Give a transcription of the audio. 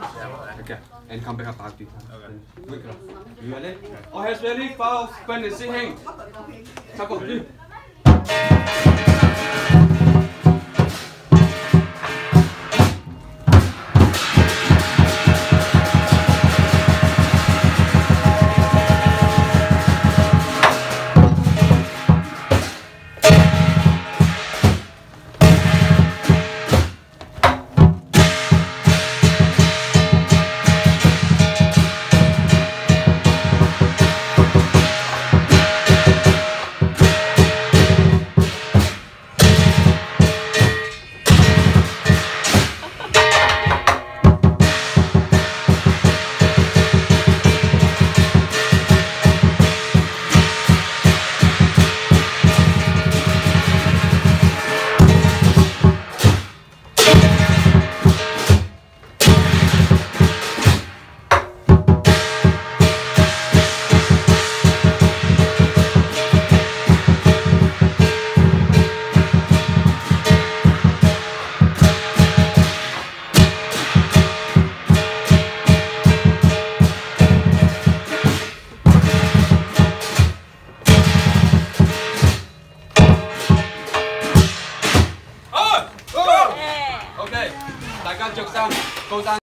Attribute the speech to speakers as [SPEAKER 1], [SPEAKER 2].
[SPEAKER 1] Okay, and come back up after. Okay. You ready? All hands ready? Follow, spin and sing hang. Tap on you. Okay, 大家着衫，高踭。